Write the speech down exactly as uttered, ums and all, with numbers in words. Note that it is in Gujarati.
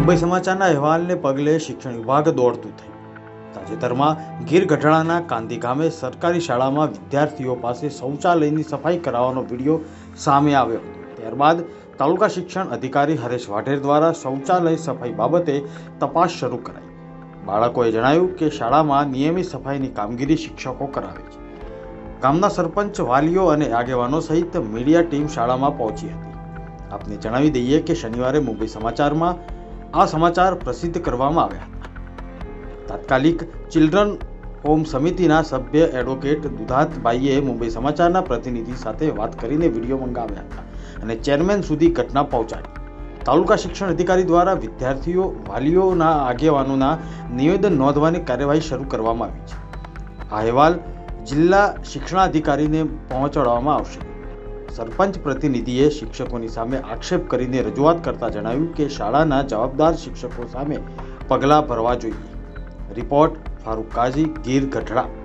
મુંબઈ સમાચારના અહેવાલને પગલે શિક્ષણ વિભાગ દોડતું થયું। તાજેતરમાં ગીર ગઢડાના કાંદી ગામે સરકારી શાળામાં વિદ્યાર્થીઓ પાસે શૌચાલયની સફાઈ કરાવવાનો વિડીયો સામે આવ્યો હતો। ત્યારબાદ તાલુકા શિક્ષણ અધિકારી હરેશ વાઢેર દ્વારા શૌચાલય સફાઈ બાબતે તપાસ શરૂ કરાઈ। બાળકોએ જણાવ્યું કે શાળામાં નિયમિત સફાઈની કામગીરી શિક્ષકો કરાવે છે। ગામના સરપંચ, વાલીઓ અને આગેવાનો સહિત મીડિયા ટીમ શાળામાં પહોંચી હતી। આપને જણાવી દઈએ કે શનિવારે મુંબઈ સમાચારમાં આ સમાચાર પ્રસિદ્ધ કરવામાં આવ્યા હતા। તાત્કાલિક ચિલ્ડ્રન હોમ સમિતિના સભ્ય એડવોકેટ દુધાતભાઈએ મુંબઈ સમાચારના પ્રતિનિધિ સાથે વાત કરીને વિડીયો મંગાવ્યા હતા અને ચેરમેન સુધી ઘટના પહોંચાડી। તાલુકા શિક્ષણ અધિકારી દ્વારા વિદ્યાર્થીઓ, વાલીઓના આગેવાનોના નિવેદન નોંધવાની કાર્યવાહી શરૂ કરવામાં આવી છે। આ અહેવાલ જિલ્લા શિક્ષણાધિકારીને પહોંચાડવામાં આવશે। સરપંચ પ્રતિનિધિએ શિક્ષકોની સામે આક્ષેપ કરીને રજૂઆત કરતા જણાવ્યું કે શાળાના જવાબદાર શિક્ષકો સામે પગલાં ભરવા જોઈએ। રિપોર્ટ ફારૂક કાઝી, ગીર ગઢડા।